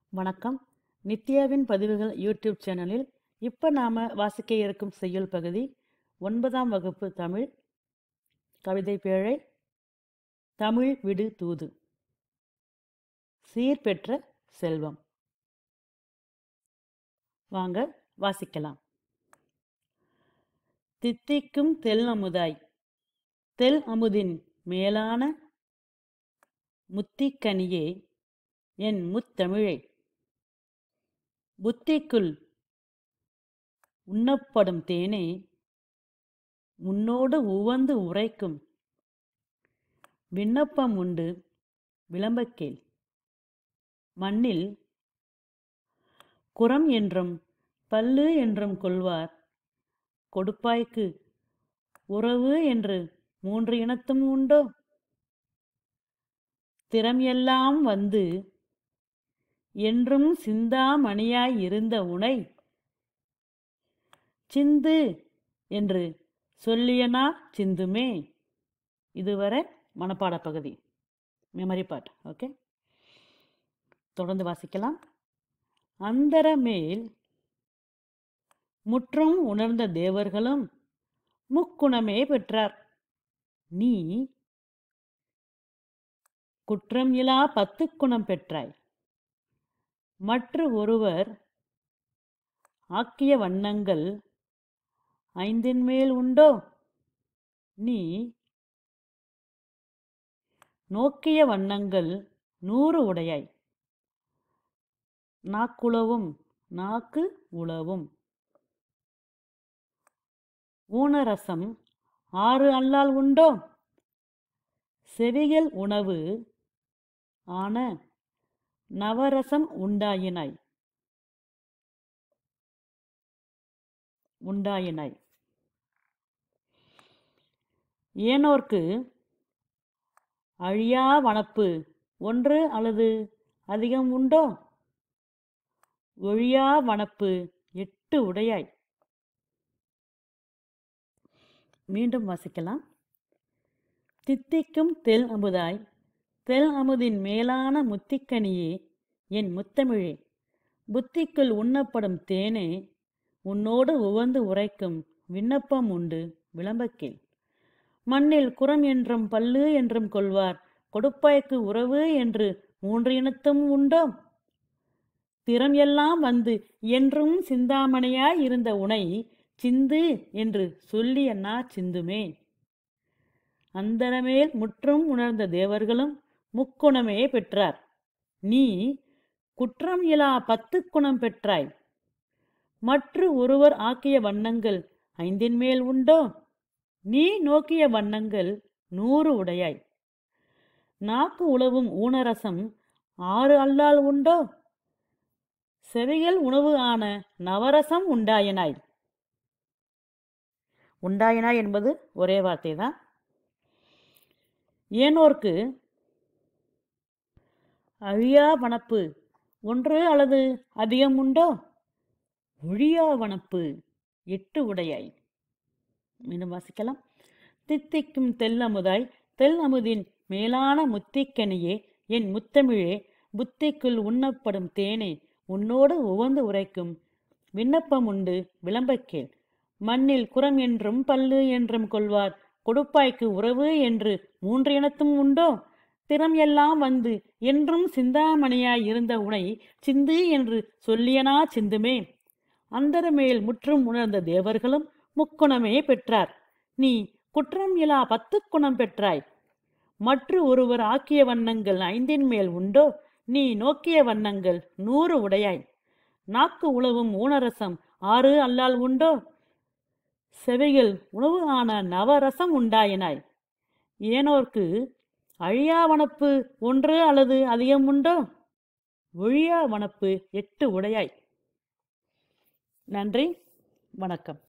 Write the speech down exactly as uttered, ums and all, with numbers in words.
வணக்கம். நித்யாவின் பதிவுகள் யூடியூப் சேனலில் இப்போ நாம வாசிக்க இருக்கும் செய்யுள் பகுதி ஒன்பதாம் வகுப்பு தமிழ் கவிதை பேழை தமிழ் விடு தூது சீர்பெற்ற செல்வம். வாங்க வாசிக்கலாம். தித்திக்கும் தெல் அமுதாய் தெல் அமுதின் மேலான முத்திக்கனியே என் முத்தமிழே, புத்திக்குள் உண்ணப்படும் தேனே, உன்னோடு உவந்து உரைக்கும் விண்ணப்பம் உண்டு விளம்பக்கேள். மண்ணில் குரம் என்றும் பல்லு என்றும் கொள்வார், கொடுப்பாய்க்கு உறவு என்று மூன்று இனத்தும் உண்டோ? திறம் எல்லாம் வந்து என்றும் சிந்தாமணியாய் இருந்த உனை சிந்து என்று சொல்லியனா சிந்துமே. இதுவரை மனப்பாட பகுதி, மெமரி பார்ட். ஓகே, தொடர்ந்து வாசிக்கலாம். அந்தரமேல் முற்றும் உணர்ந்த தேவர்களும் முக்குணமே பெற்றார். நீ குற்றம் இலா பத்து குணம் பெற்றாய். மற்ற ஒருவர் ஆக்கிய வண்ணங்கள் ஐந்தின் மேல் உண்டோ? நீ நோக்கிய வண்ணங்கள் நூறு உடையாய். நாக்குளவும் நாக்கு உளவும். ஊனரசம் ஆறு அல்லால் உண்டோ? செவிகள் உணவு ஆன நவரசம் உண்டாயினாய் உண்டாயினாய் ஏனோர்க்கு அழியா வனப்பு ஒன்று அல்லது அதிகம் உண்டோ? ஒழியா வனப்பு எட்டு உடையாய். மீண்டும் வாசிக்கலாம். தித்திக்கும் தெல் அமுதாய் தெல் அமுதின் மேலான முத்திக்கனியே என் முத்தமிழே, புத்திக்குள் உண்ணப்படும் தேனே, உன்னோடு உவந்து உரைக்கும் விண்ணப்பம் உண்டு விளம்பக்கேள். மண்ணில் குரம் என்றும் பல்லு என்றும் கொள்வார், கொடுப்பாய்க்கு உறவு என்று மூன்று இனத்தும் உண்டோ? திறம் எல்லாம் வந்து என்றும் சிந்தாமணியாய் இருந்த உனை சிந்து என்று சொல்லியன்னா சிந்துமே. அந்தரமேல் முற்றும் உணர்ந்த தேவர்களும் முக்குணமே பெற்றார். நீ குற்றம் இலா பத்து குணம் பெற்றாய். மற்ற ஒருவர் ஆக்கிய வண்ணங்கள் ஐந்தின் மேல் உண்டோ? நீ நோக்கிய வண்ணங்கள் நூறு உடையாய். நாக்கு உளவும் ஊனரசம் ஆறு அல்லால் உண்டோ? செவிகள் உணவு ஆன நவரசம் உண்டாயினாய். உண்டாயினாய் என்பது ஒரே வார்த்தை தான். ஏனோர்க்கு அழியா வனப்பு ஒன்று அல்லது அதிகம் உண்டோ? ஒழியா வனப்பு எட்டு உடையாய். மீண்டும் வாசிக்கலாம். தித்திக்கும் தெல்லமுதாய் தெல் அமுதின் மேலான முத்திக்கனியே என் முத்தமிழே, புத்திக்குள் உண்ணப்படும் தேனே, உன்னோடு உவந்து உரைக்கும் விண்ணப்பம் உண்டு விளம்பக்கேள். மண்ணில் குரம் என்றும் பல்லு என்றும் கொள்வார், கொடுப்பாய்க்கு உறவு என்று மூன்று இனத்தும் உண்டோ? திறம் எல்லாம் வந்து என்றும் சிந்தாமணியாய் இருந்த உனை சிந்து என்று சொல்லியனா சிந்துமே. அந்தரமேல் முற்றும் உணர்ந்த தேவர்களும் முக்குணமே பெற்றார். நீ குற்றம் இலா பத்து குணம் பெற்றாய். மற்ற ஒருவர் ஆக்கிய வண்ணங்கள் ஐந்தின் மேல் உண்டோ? நீ நோக்கிய வண்ணங்கள் நூறு உடையாய். நாக்கு உளவும் ஊனரசம் ஆறு அல்லால் உண்டோ? செவிகள் உணவு ஆன நவரசம் உண்டாயினாய். ஏனோர்க்கு அழியா வனப்பு ஒன்று அல்லது அதிகம் உண்டோ? ஒழியா வனப்பு எட்டு உடையாய். நன்றி, வணக்கம்.